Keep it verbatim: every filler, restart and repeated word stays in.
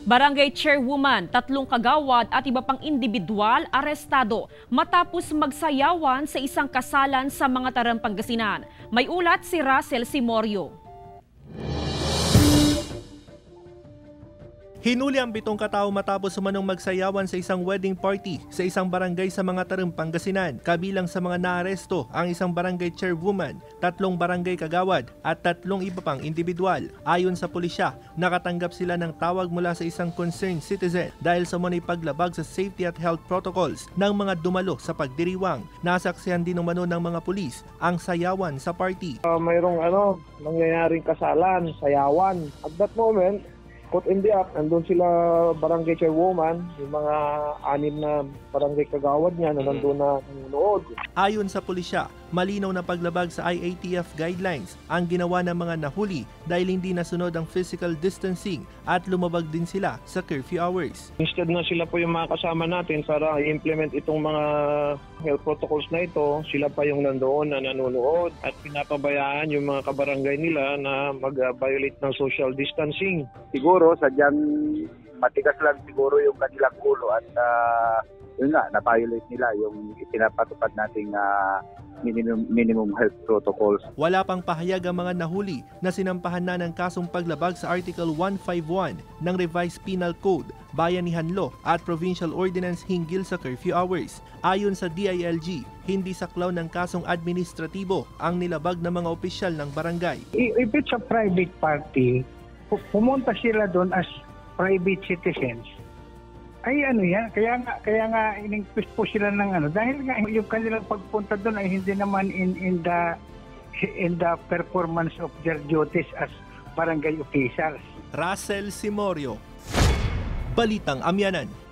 Barangay chairwoman, tatlong kagawad at iba pang indibidwal arestado matapos magsayawan sa isang kasalan sa mga Tarang, Pangasinan. May ulat si Russell Simorio. Hinuli ang pitong katao matapos umanong magsayawan sa isang wedding party sa isang barangay sa mga Tarang, Pangasinan. Kabilang sa mga naaresto ang isang barangay chairwoman, tatlong barangay kagawad at tatlong iba pang indibidwal. Ayon sa pulisya, nakatanggap sila ng tawag mula sa isang concerned citizen dahil sa umano'y paglabag sa safety at health protocols ng mga dumalo sa pagdiriwang. Nasaksihan din umano ng mga pulis ang sayawan sa party. Uh, mayroong ano, nangyayaring kasalan, sayawan. At that moment, caught in the act, nandun sila barangay chairwoman, yung mga anim na barangay kagawad niya na nandun na nanonood. Ayon sa pulisya, malinaw na paglabag sa I A T F guidelines ang ginawa ng mga nahuli dahil hindi nasunod ang physical distancing at lumabag din sila sa curfew hours. Instead na sila po yung mga kasama natin para i-implement itong mga health protocols na ito, sila pa yung nandoon na nanonood at pinapabayaan yung mga kabarangay nila na mag-violate ng social distancing. Siguro sadyang matigas lang siguro yung kanilang ulo at uh, yun nga, na-violate nila yung ipinapatupad nating uh, minimum, minimum health protocols. Wala pang pahayag ang mga nahuli na sinampahan na ng kasong paglabag sa Article one fifty-one ng Revised Penal Code, Bayanihan Law at Provincial Ordinance hinggil sa curfew hours. Ayon sa D I L G, hindi saklaw ng kasong administratibo ang nilabag ng mga opisyal ng barangay. If it's a private party, pumunta sila doon as private citizens, ay ano yan, kaya nga, kaya nga in-increase po sila ng ano, dahil nga yung kanilang pagpunta doon ay hindi naman in, in, the, in the performance of their duties as barangay officials. Russell Simorio, Balitang Amianan.